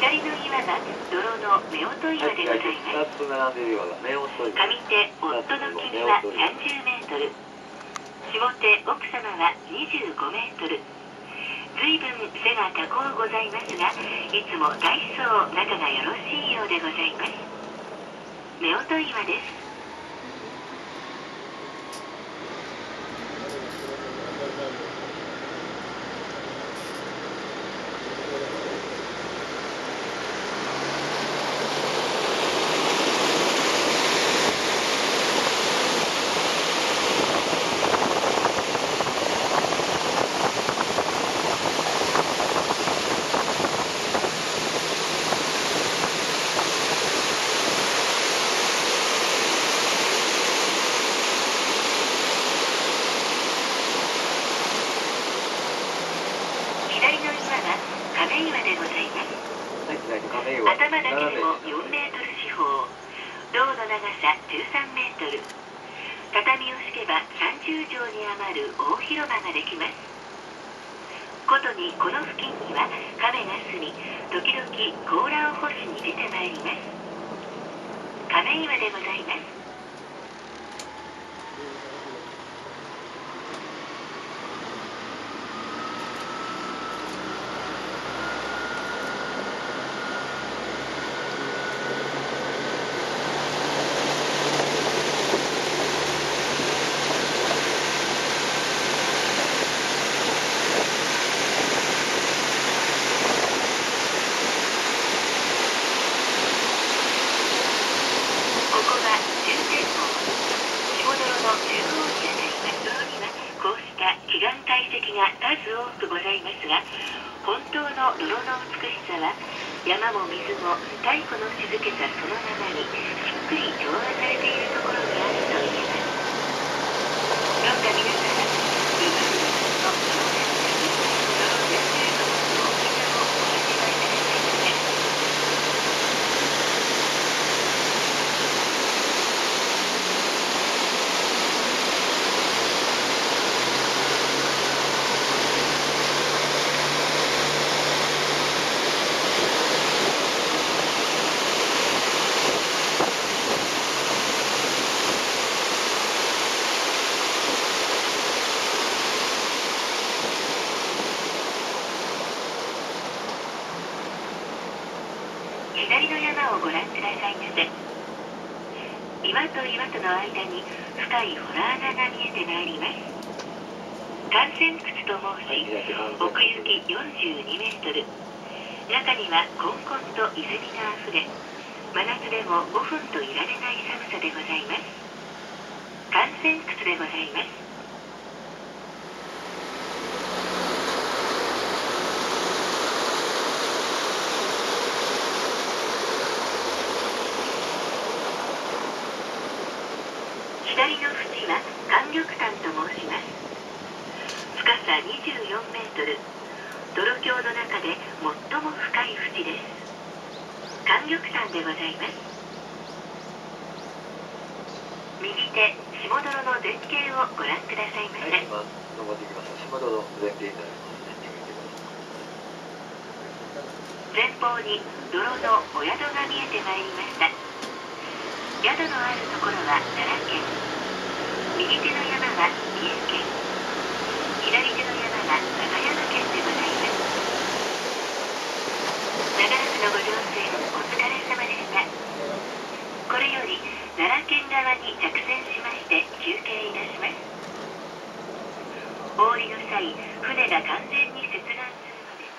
左の岩が泥の夫婦岩でございます。上手夫の木は30メートル、下手奥様は25メートル。随分背が高うございますが、いつも大層仲がよろしいようでございます。夫婦岩です。亀岩でございます。頭だけでも4メートル四方、胴の長さ13メートル、畳を敷けば30畳に余る大広場ができます。ことにこの付近には亀が住み、時々甲羅を干しに出てまいります。亀岩でございます。数多くございますが、本当の泥の美しさは山も水も太古の静けさそのままにしっくり調和されているところにあると言えます。どうか皆様、うまくの泥の中に泥をやっているところを皆もお味わいいただきたいのです。左の山をご覧くださいませ。岩と岩との間に深い洞穴が見えてまいります。観泉窟と申し、奥行き42メートル、中にはこんこんと泉があふれ、真夏でも5分といられない寒さでございます。観泉窟でございます。左の縁は寒玉潭と申します。深さ24メートル、泥峡の中で最も深い淵です。寒玉潭でございます。右手下泥の前景をご覧くださいませ。 登ってきました。下泥の前景になりますね。 前方に泥のお宿が見えてまいりました。宿のあるところは奈良県、右手の山は三重県、左手の山が和歌山県でございます。長らくのご乗船お疲れ様でした。これより奈良県側に着船しまして休憩いたします。お降りの際、船が完全に接岸するので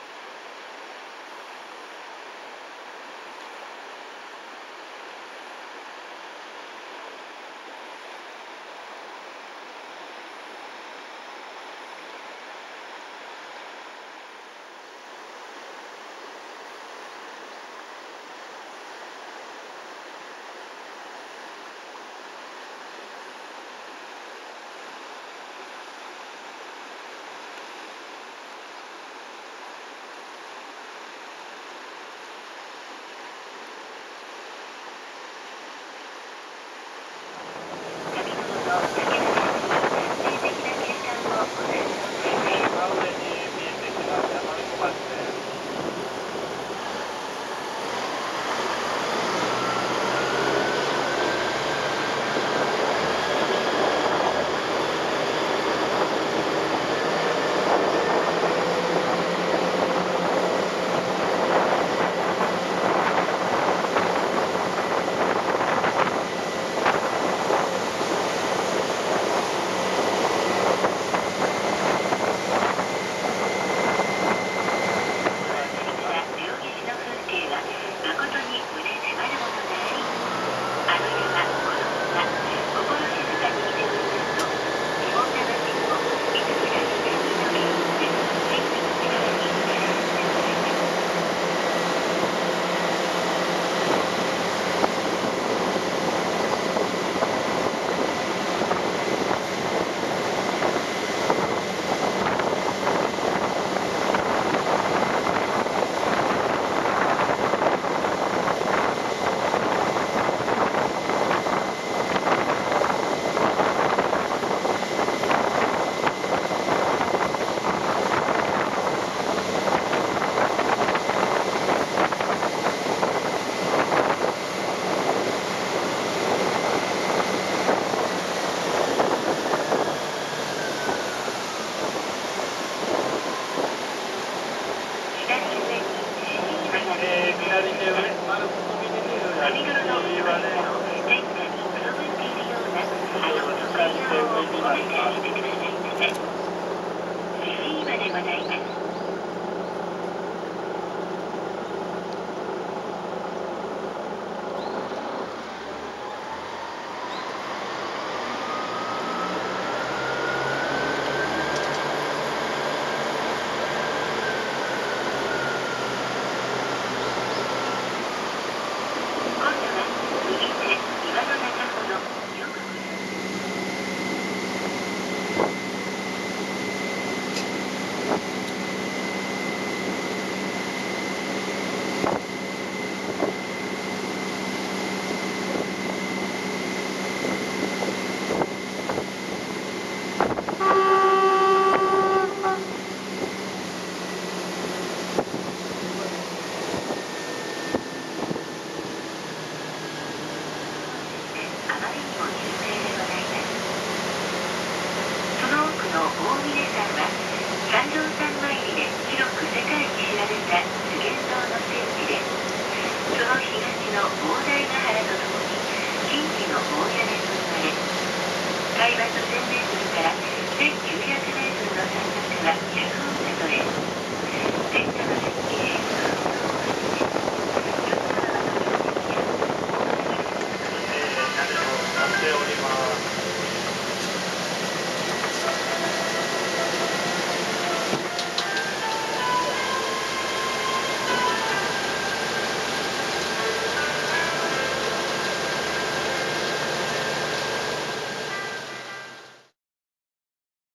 海泥の